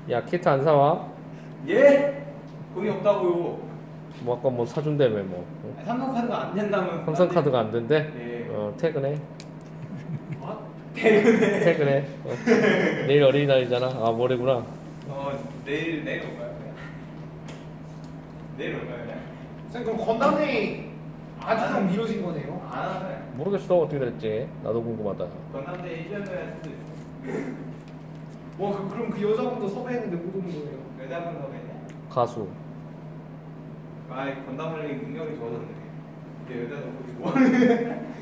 야, 키트 안 사와? 예? 돈이 없다고요. 뭐 아까 뭐 사준다며 뭐. 응? 삼성카드가 안 된다면. 삼성카드가 안 된대? 예. 퇴근해. 퇴근해. 퇴근해. 내일 어린이날이잖아. 아, 모레구나. 내일 올까요? 그냥? 내일 올까요? 그냥? 선생님 그럼 건담데이 아주 좀 미뤄진 거네요. 안 하네. 모르겠어. 어떻게 됐지? 나도 궁금하다. 건담대 1년 후에 할 수도 있어. 그럼 그 여자분도 섭외했는데 못 오는 거예요. 여자분 섭외냐? 가수. 건담 흘리기 능력이 좋아졌네. 근데 여자도 보고.